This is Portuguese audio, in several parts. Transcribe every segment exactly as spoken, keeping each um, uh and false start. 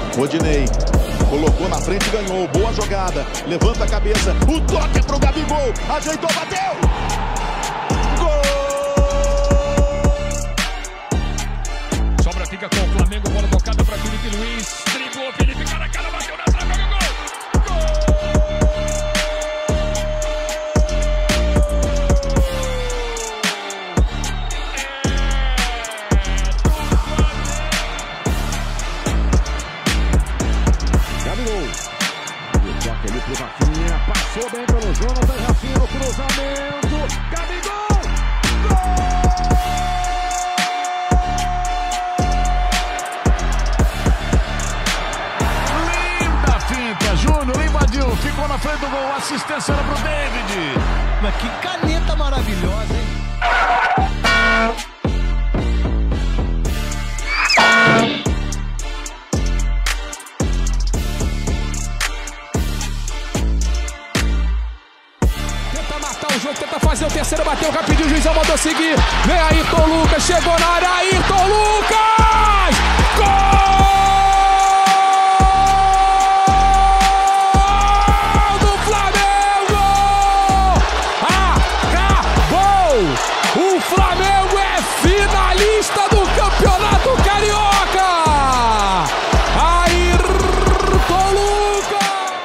Rodinei colocou na frente, ganhou, boa jogada, levanta a cabeça, o toque pro Gabigol, ajeitou, bateu! Gol! Sobra fica com o Flamengo, bola tocada para Felipe Luiz, driblou, Felipe, cara a cara, bateu na trave, gol! Toque ali pro Rafinha, passou bem pelo Jonathan, Rafinha no cruzamento, Gabigol! Gol! Linda finta, Júnior invadiu, ficou na frente do gol, assistência era pro David. Mas que caneta maravilhosa, hein? O jogo tenta fazer o terceiro, bateu rapidinho, o juizão mandou seguir. Vem Ayrton Lucas, chegou na área, Ayrton Lucas! Gol do Flamengo! Acabou! O Flamengo é finalista do Campeonato Carioca! Ayrton Lucas!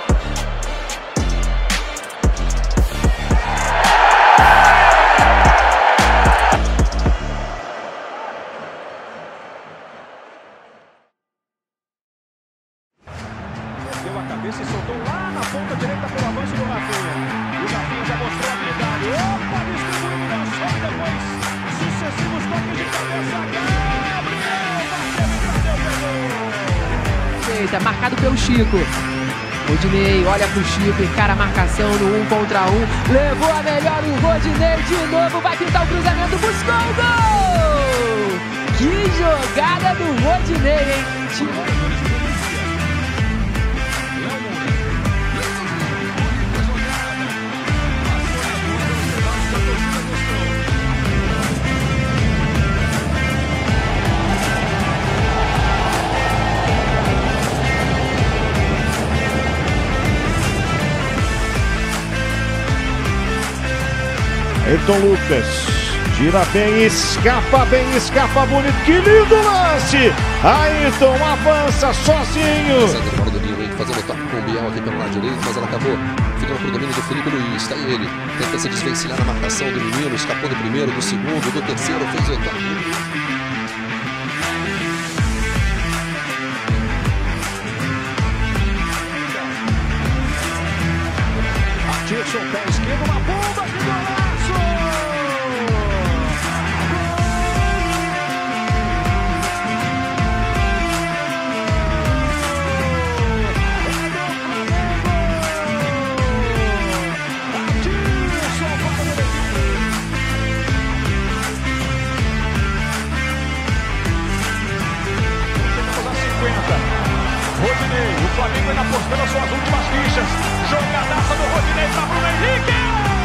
Deu a cabeça e soltou lá na ponta direita pelo avanço do Rafinha. E o Rafinha já mostrou a habilidade. Opa, distribuiu o Nelson e depois sucessivos toques de cabeça. Gabriel bateu, Eita, marcado pelo Chico. Rodinei olha pro Chico, encara a marcação no um contra um. Levou a melhor o Rodinei de novo, vai pintar o cruzamento, buscou o gol! Que jogada do Rodinei, hein? Ayrton Lucas, tira bem, escapa bem, escapa bonito, que lindo lance! Ayrton avança sozinho. Essa demora do Nilo, fazendo o toque com o Biel aqui pelo lado direito, mas ela acabou ficando pro domínio do Felipe Luiz. Tá aí ele, tenta se desvencilhar na marcação do menino, escapou do primeiro, do segundo, do terceiro, fez o toque. Atirson, pé esquerdo, uma bomba, que golaço! Rodinei, o Flamengo ainda apostando as suas últimas fichas. Jogadaça do Rodinei para Bruno Henrique.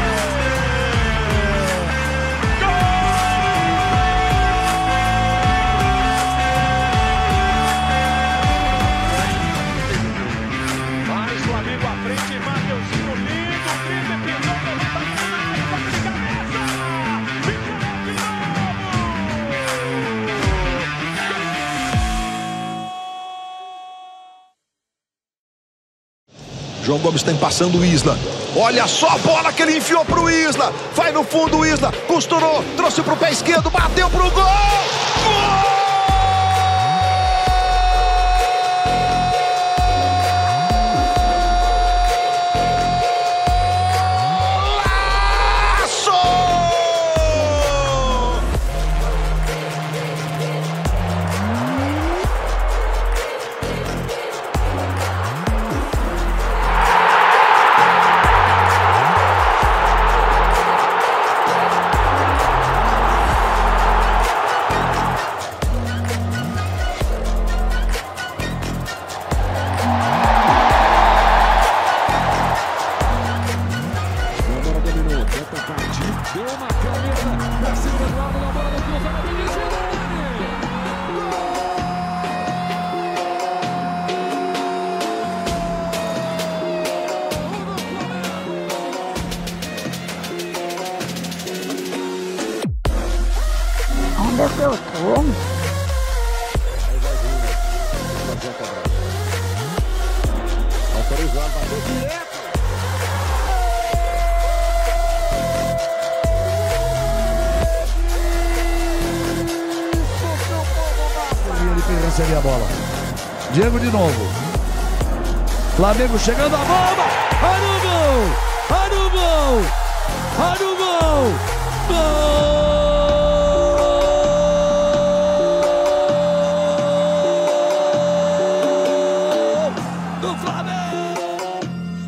Gol! Mais Flamengo à frente, Mateuzinho lindo, triple pisou, levantamento na área, toque de cabeça. João Gomes tem passando o Isla. Olha só a bola que ele enfiou pro Isla. Vai no fundo o Isla. Costurou, trouxe pro pé esquerdo, bateu pro gol. Gol! que eu sou. Autorizado, bateu direto. Ele quem receber a bola. Diego de novo. Flamengo chegando a bomba. Olha o gol! Olha o gol! Olha o gol! Gol! Do Flamengo!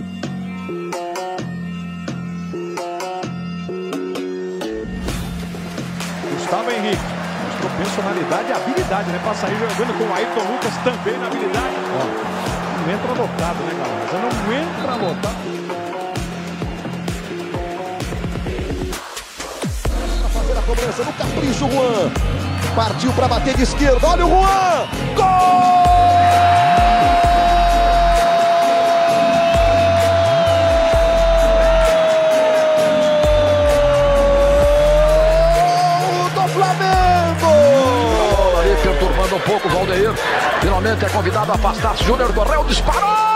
Gustavo Henrique. Mostrou personalidade e habilidade, né? Pra sair jogando com o Ayrton Lucas também na habilidade. Ó. Não entra lotado, né, galera? Já não entra lotado. Pra fazer a cobrança no capricho, Juan. Partiu pra bater de esquerda. Olha o Juan! Gol! Do Flamengo! Ali perturbando um pouco o Valdeir. Finalmente é convidado a afastar-se. Júnior correu, disparou!